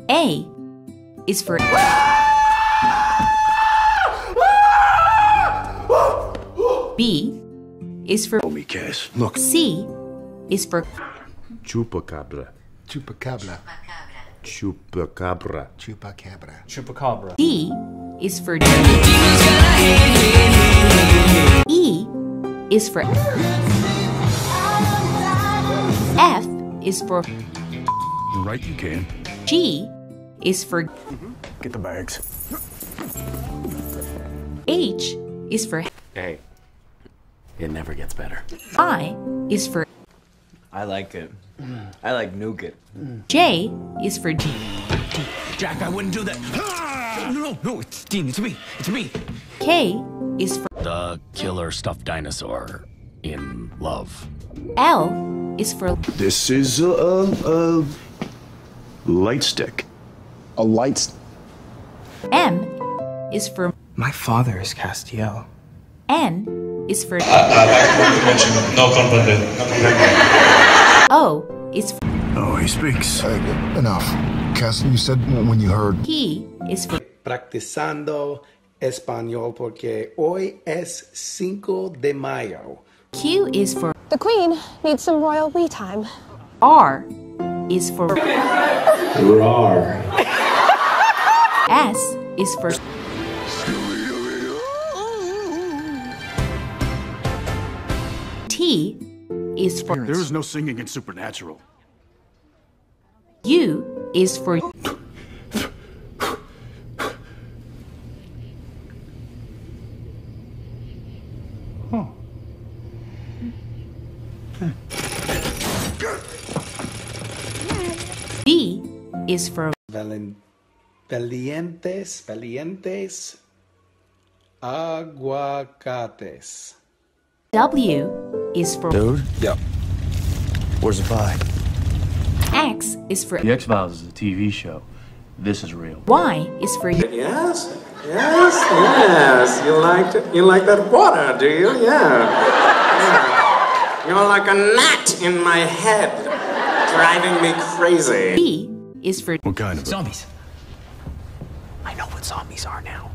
A is for B is for Me, Cass. Look. C is for Chupacabra. Chupacabra. Chupacabra. Chupacabra. Chupacabra. D is for D. E is for F is for Right, you can. G is for Get the bags. H is for Hey, it never gets better. I is for I like it. I like nougat. J is for J. Jack, I wouldn't do that. No, it's Dean. It's me. It's me. K is for The killer stuffed dinosaur in love. L is for This is a light stick. A light. M is for My father is Castiel. N is for No comprende. No comprende. O is for Oh, he speaks. Enough. Cass, you said when you heard. P is for Practicando español porque hoy es 5 de mayo. Q is for The Queen needs some royal we time. R is for S is for T is for There is no singing in Supernatural. U is for V is for Valientes, aguacates. W is for Dude? Yep. Where's the pie? X is for The X-Files is a TV show. This is real. Y is for Yes. You like that water, do you? Yeah. You're like a gnat in my head, driving me crazy. B is for What kind of? Zombies. I know what zombies are now.